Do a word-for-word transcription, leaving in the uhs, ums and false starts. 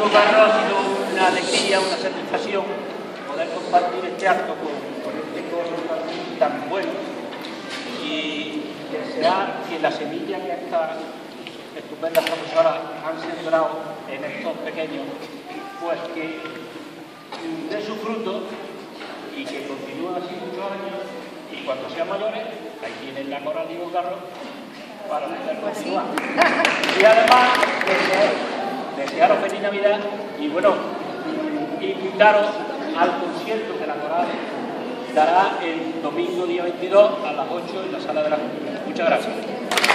Diego Carro ha sido una alegría, una satisfacción poder compartir este acto con, con este coro tan bueno y desear que la semilla que estas estupendas profesoras han sembrado en estos pequeños, pues que dé su fruto y que continúen así muchos años, y cuando sean mayores, ahí tienen la coral Diego Carro para poder continuar. Y además, desearos, desearos feliz Navidad y bueno, invitaros al concierto que la coral dará el domingo día veintidós a las ocho en la Sala de la Cultura. Muchas gracias.